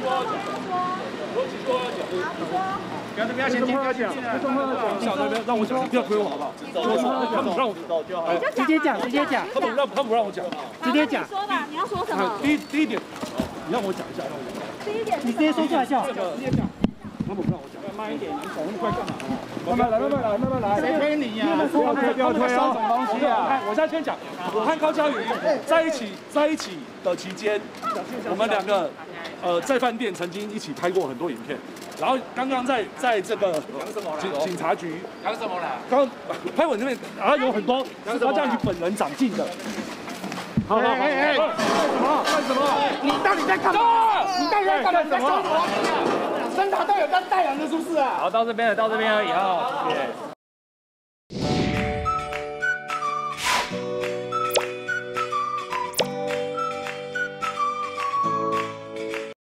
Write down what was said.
不要先进，不要先进啊！小那边让我讲，你不要推我好不好？他们不让我就好。 直接讲，直接讲。 他们不让我讲， 直接讲。 说吧，你要说什么？ 第一点，你让我讲一下，让我讲。 第一点， 你直接说出来就好。 直接讲。他们不让我讲， 慢一点，你走那么快干嘛？ 慢慢来，慢慢来，慢慢来。 谁推你呀？ 不要推，不要推哦！什么东西啊？我现在先讲，我和高嘉瑜在一起的期间，我们两个在饭店曾经一起拍过很多影片。然后刚刚在这个警察局， 讲什么啦？ 刚拍我那边，然后有很多高嘉瑜本人长进的。好，干什么？ 你到底在干嘛？你到底在干嘛？你在说什么？侦查队有在带人的，是不是啊？ 好，到这边了，而已哈。